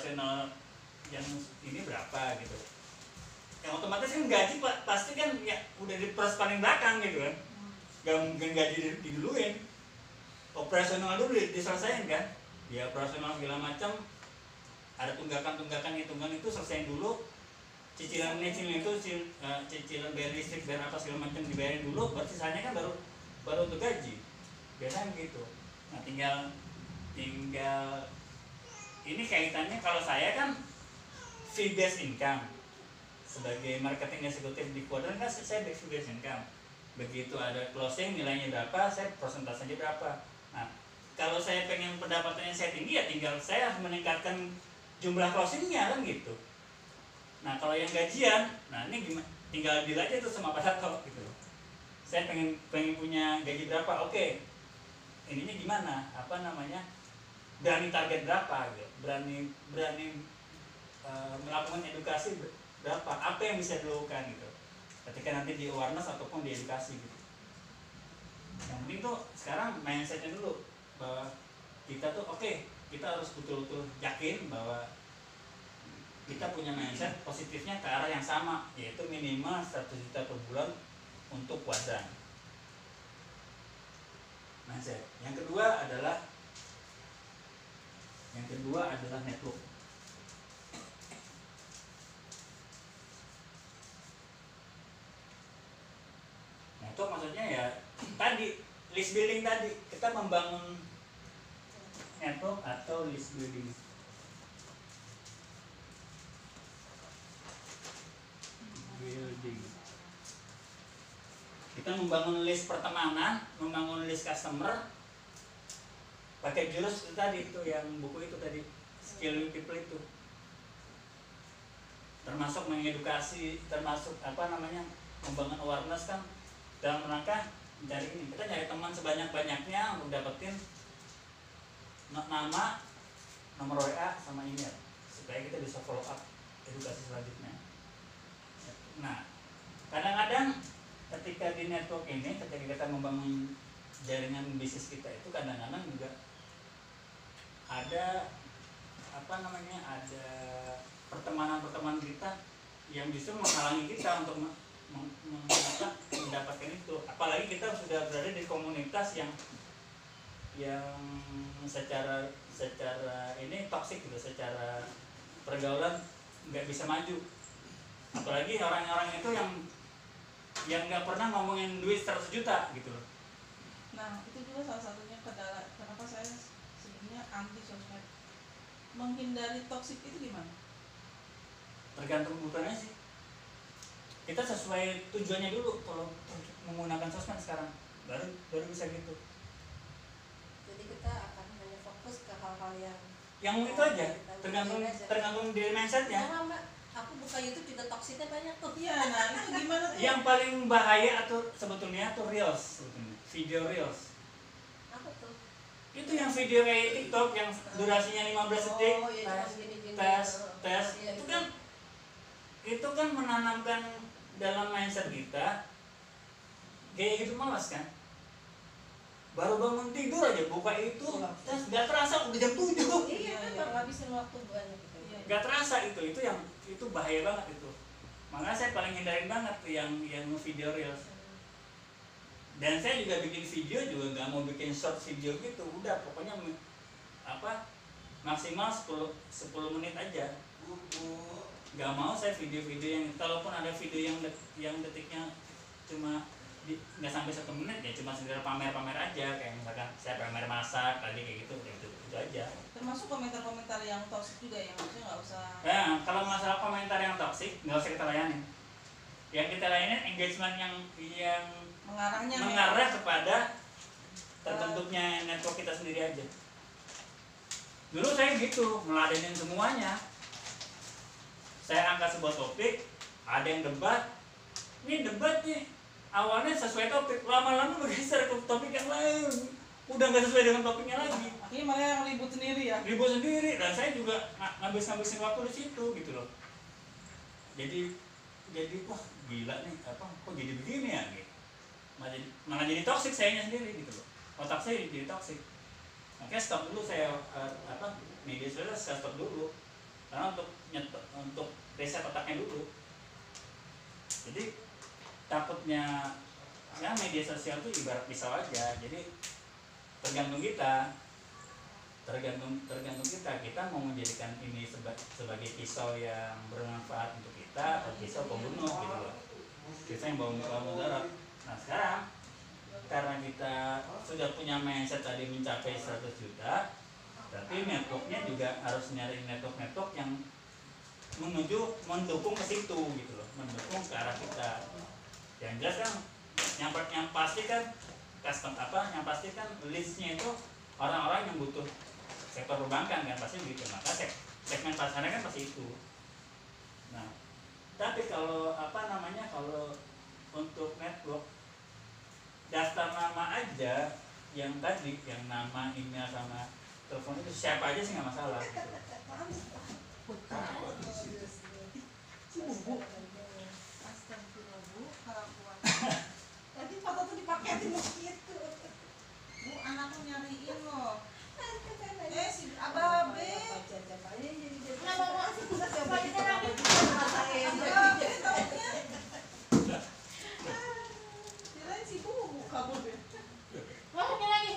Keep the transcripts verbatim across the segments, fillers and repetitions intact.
operasional yang ini berapa gitu. Yang otomatis kan gaji pak pasti kan ya udah diperas paling belakang gitu kan. Gak mungkin gaji diduluin. Operasional dulu diselesaikan kan. Ya operasional segala macam, ada tunggakan-tunggakan hitungan itu selesaiin dulu. Cicilan cicilan itu cicilan bayar listrik, bayar apa segala macam dibayarin dulu, baru sisanya kan baru baru untuk gaji. Biasanya begitu. Nah tinggal tinggal ini kaitannya kalau saya kan fee based income sebagai marketing eksekutif di Quadrant kan saya fee based income. Begitu ada closing nilainya berapa, saya persentasenya berapa. Nah kalau saya pengen pendapatannya saya tinggi ya tinggal saya harus meningkatkan jumlah closingnya kan gitu. Nah kalau yang gajian, nah ini gimana? Tinggal deal aja tuh sama Pak Dato gitu. Saya pengen pengen punya gaji berapa, oke. Ininya gimana? Apa namanya? Berani target berapa gitu. Berani berani uh, melakukan edukasi berapa? Apa yang bisa dilakukan gitu. Ketika nanti di awareness ataupun di edukasi gitu. Yang penting tuh sekarang mindsetnya dulu bahwa kita tuh oke, okay, kita harus betul-betul yakin bahwa kita punya mindset positifnya ke arah yang sama, yaitu minimal seratus juta per bulan untuk Quadrant. Mindset. Yang kedua adalah yang kedua adalah network. Network maksudnya ya tadi list building tadi, kita membangun network atau list building. Building. Kita membangun list pertemanan, membangun list customer, pakai jurus itu tadi itu yang buku itu tadi skill people itu, termasuk mengedukasi, termasuk apa namanya membangun awareness kan dalam rangka mencari ini. Kita nyari teman sebanyak-banyaknya untuk dapetin nama, nomor W A sama email supaya kita bisa follow up edukasi selanjutnya. Nah, kadang-kadang ketika di network ini, ketika kita membangun jaringan bisnis kita itu kadang-kadang juga ada apa namanya ada pertemanan-pertemanan kita yang justru menghalangi kita untuk mendapatkan itu. Apalagi kita sudah berada di komunitas yang yang secara secara ini toksik gitu, secara pergaulan nggak bisa maju. Apalagi orang-orang itu yang yang nggak pernah ngomongin duit seratus juta gitu loh. Nah itu juga salah satunya kendala kenapa saya sebenarnya anti sosmed. Menghindari toksik itu gimana? Tergantung kebutuhannya sih. Kita sesuai tujuannya dulu kalau menggunakan sosmed sekarang, baru baru bisa gitu. Jadi kita akan hanya fokus ke hal-hal yang yang itu aja, tergantung tergantung diri mindsetnya. Aku buka YouTube juga toksiknya banyak tuh. Iya, nah itu gimana tuh? Yang paling bahaya atau sebetulnya tuh reels, sebetulnya video reels. Apa tuh? Itu yang video kayak TikTok yang durasinya lima belas detik, oh, iya, tes, gini, gini, tes, oh, tes. iya, Itu iya. kan, itu kan menanamkan dalam mindset kita kayak gitu malas kan. Baru bangun tidur aja buka itu, tes nggak terasa udah jam tujuh. Iya, kan baru ngabisin waktu banyak gitu. Nggak terasa itu, itu yang itu bahaya banget itu. Makanya saya paling hindarin banget tuh yang yang video reels. Dan saya juga bikin video juga nggak mau bikin short video gitu, udah pokoknya apa maksimal sepuluh menit aja. Nggak mau saya video-video yang, kalaupun ada video yang det, yang detiknya cuma nggak sampai satu menit ya cuma sekedar pamer-pamer aja, kayak misalkan saya pamer masak tadi kayak gitu, ya itu, itu aja. Termasuk komentar-komentar yang toksik juga yang maksudnya nggak usah. Nah, kalau masalah komentar yang toksik nggak usah kita layanin. Yang kita layanin engagement yang yang mengarahnya mengarah ya kepada terbentuknya network kita sendiri aja. Dulu saya gitu, meladenin semuanya. Saya angkat sebuah topik, ada yang debat. Ini debat nih, awalnya sesuai topik, lama-lama bergeser ke topik yang lain. Udah nggak sesuai dengan topiknya lagi. Akhirnya malah yang ribut sendiri ya. Ribut sendiri, dan saya juga ngabis-ngabisin waktu di situ gitu loh. Jadi, jadi wah gila nih, apa? Kok jadi begini ya? Gitu. Malah jadi, malah jadi toksik sayanya sendiri gitu loh. Otak saya jadi toksik. Makanya stop dulu saya uh, apa media sosial saya stop dulu. karena untuk nyetok, untuk reset otaknya dulu. Jadi takutnya ya media sosial itu ibarat pisau aja, jadi tergantung kita tergantung tergantung kita kita mau menjadikan ini seba, sebagai pisau yang bermanfaat untuk kita atau pisau pembunuh gitu loh, pisau yang bawa mudarat. Nah sekarang karena kita sudah punya mindset tadi mencapai seratus juta, tapi networknya juga harus nyari network-network yang menuju mendukung ke situ gitu loh, mendukung ke arah kita. Yang jelas kan yang, yang pasti kan custom apa yang pasti kan listnya itu orang-orang yang butuh sektor perbankan kan, pasti begitu. Maka segmen pasarnya kan pasti itu. Nah tapi kalau apa namanya kalau untuk network daftar nama aja yang tadi, yang nama, email sama telepon itu siapa aja sih nggak masalah gitu. Si bubu astagfirullah bu, kelakuan tadi foto tuh dipaketin begitu bu, anakku nyariin loh. Eh si abah be kenapa mau sih bisa coba kita lagi abah be taunya kirain si bubu kabur be. lagi.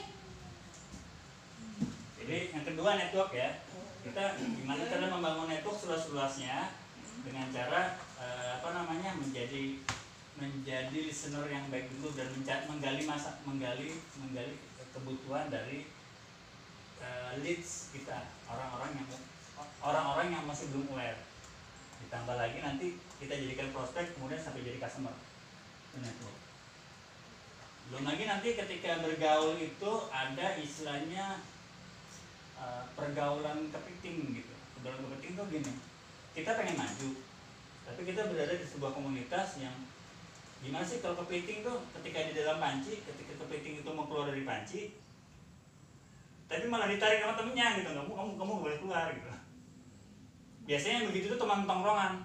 Jadi yang kedua network ya, kita gimana cara membangun network seluas-luasnya dengan cara eh, apa namanya menjadi menjadi listener yang baik dulu dan mencari, menggali masa menggali menggali kebutuhan dari uh, leads kita, orang-orang yang orang-orang yang masih belum aware. Ditambah lagi nanti kita jadikan prospek, kemudian sampai jadi customer. Network. Belum lagi nanti ketika bergaul itu ada istilahnya uh, pergaulan kepiting gitu. Pergaulan kepiting tuh gini, kita pengen maju, tapi kita berada di sebuah komunitas yang gimana sih kalau kepiting tuh ketika di dalam panci, ketika kepiting itu mau keluar dari panci, tapi malah ditarik sama temennya gitu, kamu kamu kamu boleh keluar gitu. Biasanya yang begitu tuh teman tongkrongan.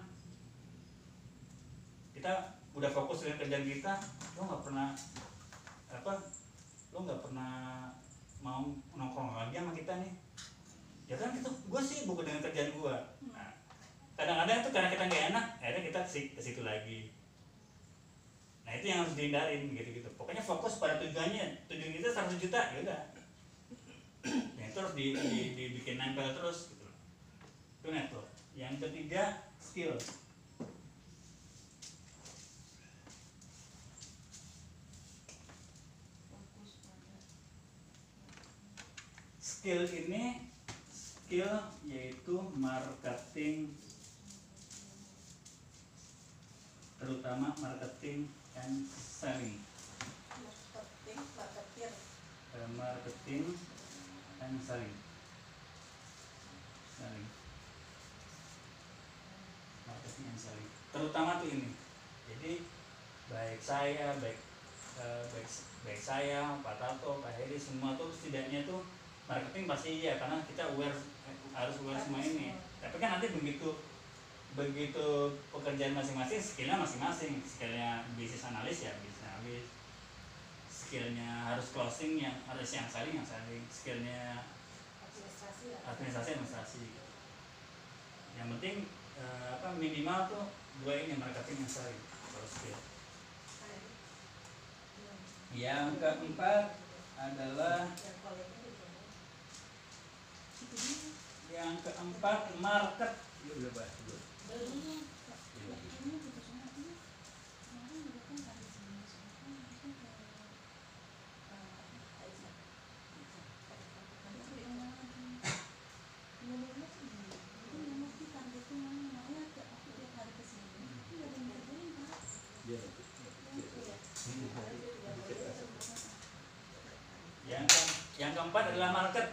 Kita udah fokus dengan kerjaan kita, lo nggak pernah apa, lo nggak pernah mau nongkrong lagi sama kita nih. Ya kan gitu, gue sih bukan dengan kerjaan gue. Nah, kadang-kadang tuh karena kita nggak enak, akhirnya kita ke situ lagi. Nah itu yang harus dihindarin gitu-gitu. Pokoknya fokus pada tujuannya. Tujuan kita seratus juta, ya udah. Nah itu harus di, di, dibikin nempel terus gitu. Itu network. Yang ketiga skill. Skill ini skill yaitu marketing, terutama marketing and selling. Marketing, marketing. Uh, marketing and selling. Selling. Marketing and selling. Terutama tuh ini. Jadi baik saya, baik uh, baik baik saya, Pak Tato, Pak Heri, semua tuh setidaknya tuh marketing pasti iya, karena kita aware harus aware semua ini. Tapi kan nanti begitu begitu pekerjaan masing-masing, skillnya masing-masing. Skillnya bisnis analis ya bisnis analis, skillnya harus closing yang harus yang selling yang selling, skillnya Administrasi lah. administrasi administrasi. Yang penting eh, apa minimal tuh dua ini, marketing dan selling kalau skill. Yang keempat adalah yang keempat market. Udah bahas dulu. Yang ke, yang keempat adalah market.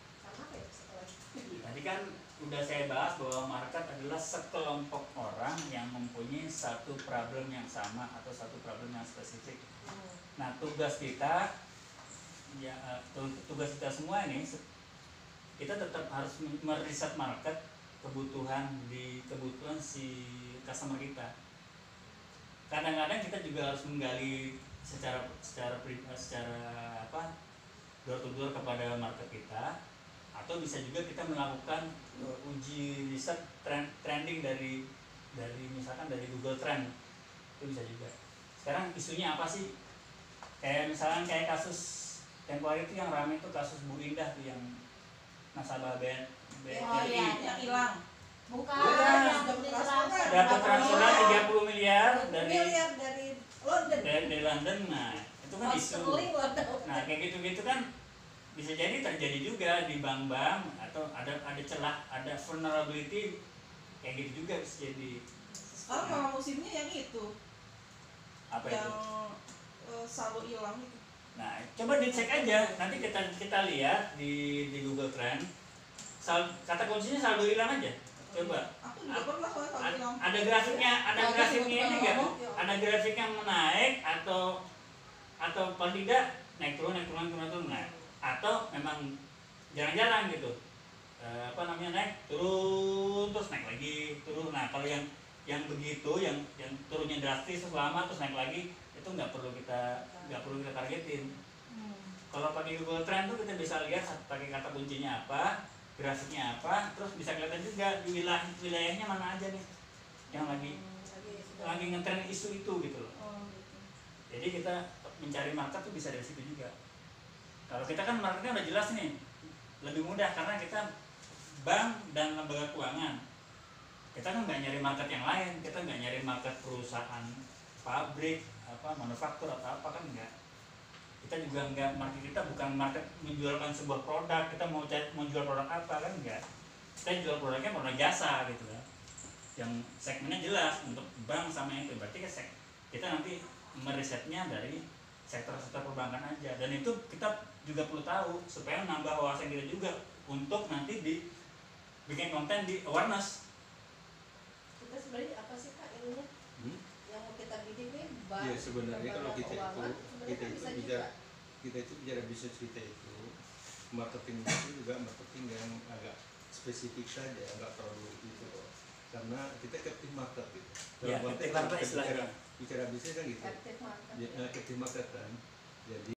Tadi kan udah saya bahas bahwa market adalah sekelompok orang yang mempunyai satu problem yang sama atau satu problem yang spesifik. Nah tugas kita ya tugas kita semua ini, kita tetap harus meriset market, kebutuhan di kebutuhan si customer kita. Kadang-kadang kita juga harus menggali secara secara secara apa door to door kepada market kita, atau bisa juga kita melakukan uh, uji di riset trend, trending dari dari misalkan dari Google Trend itu bisa juga. Sekarang isunya apa sih? Kayak misalkan kayak kasus tempo hari itu yang ramai itu kasus Bu Indah tuh yang nasabah B N B R I. Oh, iya. Yang hilang. Bukan, Bukan. yang ditransfer. Dapat transferan tiga puluh miliar dari miliar dari London. dari, dari London. Nah, itu kan Oh, isu. sterling London. Nah, kayak gitu-gitu kan bisa jadi terjadi juga di bank-bank atau ada ada celah, ada vulnerability kayak gitu juga bisa jadi. Sekarang malah musimnya yang itu, Apa yang itu? eh, saldo hilang itu. Nah, coba dicek aja. Nanti kita kita lihat di di Google Trend. Sal, kata kuncinya saldo hilang aja. Coba. Aku juga pernah soalnya kalau A- hilang. ada grafiknya, ada Aku grafiknya juga ini enggak? ngomong, ya. Ada grafik yang menaik atau atau paling tidak naik turun naik turun naik turun, naik turun. Nah, atau memang jarang-jarang gitu. Eh, apa namanya naik turun terus naik lagi turun. Nah, kalau yang yang begitu yang yang turunnya drastis terus lama terus naik lagi itu nggak perlu kita nggak perlu kita targetin. Hmm. Kalau pakai Google Trend tuh kita bisa lihat pakai kata kuncinya apa, grafiknya apa, terus bisa kelihatan juga di wilayah wilayahnya mana aja nih yang lagi Lagi sudah. lagi ngetren isu itu gitu loh. Oh, gitu. Jadi kita mencari market tuh bisa dari situ juga. Kalau kita kan marketnya udah jelas nih, lebih mudah karena kita bank dan lembaga keuangan. Kita kan nggak nyari market yang lain, kita nggak nyari market perusahaan pabrik, apa manufaktur atau apa kan enggak. Kita juga enggak, market kita bukan market menjualkan sebuah produk, kita mau cari, mau jual produk apa kan enggak. Kita jual produknya produk jasa gitu kan. Yang segmennya jelas untuk bank sama itu, berarti kita nanti merisetnya dari sektor-sektor perbankan aja, dan itu kita juga perlu tahu supaya nambah wawasan kita juga untuk nanti di bikin konten di awareness. Kita sebenarnya apa sih Kak ininya? Hmm? Yang mau kita bikin nih bank. Iya sebenarnya kalau kita itu keuangan, sebenarnya kita itu bisa bicara juga. kita itu bicara bisnis kita itu marketing itu juga marketing yang agak spesifik saja, nggak terlalu itu loh. Karena kita captive market gitu. Ya, Dalam konteks captive market kita bicara istilahnya. bicara bisnis kan gitu. Captive market. Ya, captive market kan. Jadi